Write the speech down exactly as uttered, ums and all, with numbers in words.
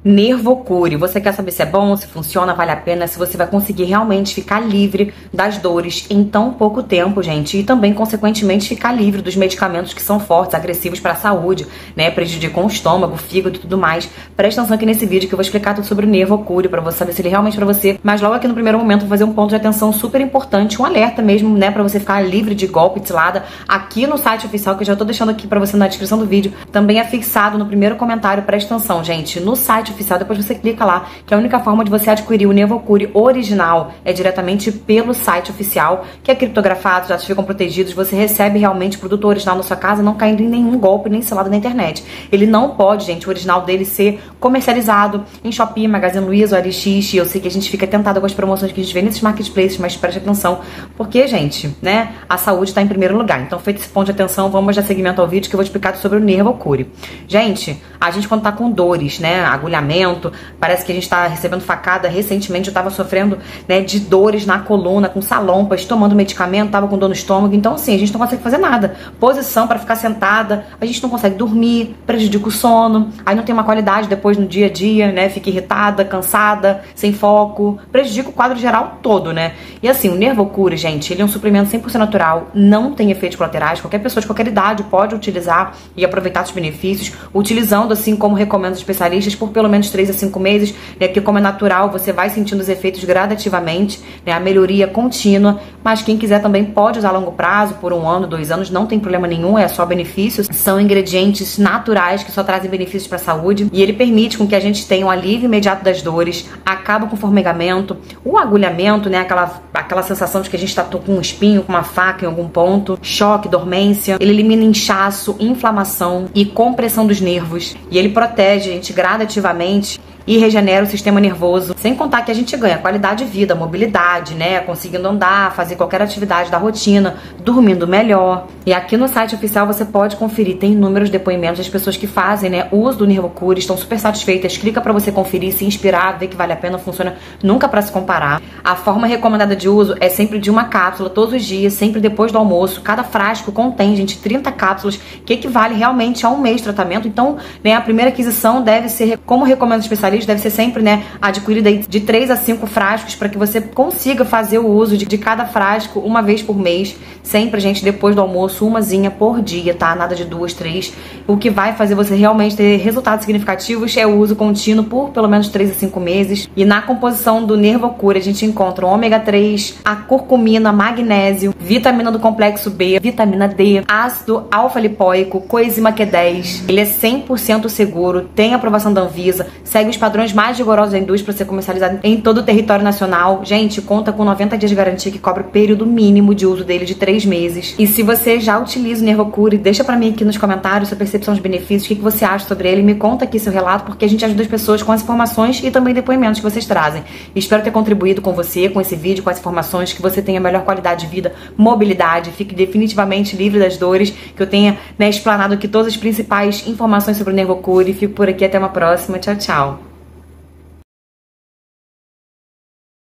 Nervocure. Você quer saber se é bom, se funciona, vale a pena, se você vai conseguir realmente ficar livre das dores em tão pouco tempo, gente, e também, consequentemente, ficar livre dos medicamentos que são fortes, agressivos para a saúde, né, prejudicam o estômago, o fígado e tudo mais. Presta atenção aqui nesse vídeo que eu vou explicar tudo sobre o Nervocure para você saber se ele realmente é para você, mas logo aqui no primeiro momento vou fazer um ponto de atenção super importante, um alerta mesmo, né, para você ficar livre de golpe, de cilada, aqui no site oficial, que eu já tô deixando aqui para você na descrição do vídeo, também é fixado no primeiro comentário. Presta atenção, gente, no site oficial, depois você clica lá, que a única forma de você adquirir o Nervocure original é diretamente pelo site oficial, que é criptografado, os dados ficam protegidos, você recebe realmente o produto original na sua casa, não caindo em nenhum golpe, nem cilada na internet. Ele não pode, gente, o original dele ser comercializado em Shopee, Magazine Luiza, O L X, e eu sei que a gente fica tentado com as promoções que a gente vê nesses marketplaces, mas preste atenção, porque, gente, né, a saúde tá em primeiro lugar. Então, feito esse ponto de atenção, vamos dar seguimento ao vídeo que eu vou explicar sobre o Nervocure. Gente, a gente quando tá com dores, né, agulhamento, parece que a gente tá recebendo facada. Recentemente eu tava sofrendo, né, de dores na coluna, com salompas, tomando medicamento, tava com dor no estômago. Então, assim, a gente não consegue fazer nada. Posição para ficar sentada, a gente não consegue dormir, prejudica o sono, aí não tem uma qualidade depois no dia a dia, né, fica irritada, cansada, sem foco, prejudica o quadro geral todo, né. E assim, o Nervocure, gente, ele é um suplemento cem por cento natural, não tem efeitos colaterais, qualquer pessoa de qualquer idade pode utilizar e aproveitar os benefícios, utilizando assim como recomendam os especialistas por pelo menos três a cinco meses, né, porque como é natural, você vai sentindo os efeitos gradativamente, né, a melhoria contínua, mas quem quiser também pode usar a longo prazo, por um ano, dois anos, não tem problema nenhum, é só benefícios, são ingredientes naturais que só trazem benefícios para a saúde, e ele permite com que a gente tenha um alívio imediato das dores, acaba com o formigamento, o agulhamento, né, aquela, aquela sensação de que a gente tá com um espinho, com uma faca em algum ponto, choque, dormência, ele elimina inchaço, inflamação e compressão dos nervos, e ele protege a gente gradativamente e regenera o sistema nervoso, sem contar que a gente ganha qualidade de vida, mobilidade, né, conseguindo andar, fazer qualquer atividade da rotina, dormindo melhor. E aqui no site oficial você pode conferir, tem inúmeros depoimentos das pessoas que fazem, né, o uso do Nervocure, estão super satisfeitas, clica pra você conferir, se inspirar, ver que vale a pena, funciona nunca pra se comparar. A forma recomendada de uso é sempre de uma cápsula, todos os dias, sempre depois do almoço. Cada frasco contém, gente, trinta cápsulas, que equivale realmente a um mês de tratamento. Então, né, a primeira aquisição deve ser, como recomenda o especialista, deve ser sempre, né, adquirida de três a cinco frascos para que você consiga fazer o uso de, de cada frasco uma vez por mês, sempre, gente, depois do almoço, umazinha por dia, tá? Nada de duas, três. O que vai fazer você realmente ter resultados significativos é o uso contínuo por pelo menos três a cinco meses. E na composição do Nervocure a gente encontra o ômega três, a curcumina, magnésio, vitamina do complexo B, vitamina D, ácido alfa-lipoico, coenzima Q dez. Ele é cem por cento seguro, tem aprovação da Anvisa, segue os padrões mais rigorosos da indústria para ser comercializado em todo o território nacional. Gente, conta com noventa dias de garantia que cobre o período mínimo de uso dele de três meses. E se você já utiliza o Nervocure, deixa pra mim aqui nos comentários sua percepção dos benefícios, o que, que você acha sobre ele, me conta aqui seu relato, porque a gente ajuda as pessoas com as informações e também depoimentos que vocês trazem. Espero ter contribuído com você, com esse vídeo, com as informações, que você tenha melhor qualidade de vida, mobilidade, fique definitivamente livre das dores, que eu tenha, né, explanado aqui todas as principais informações sobre o Nervocure. Fico por aqui, até uma próxima, tchau, tchau.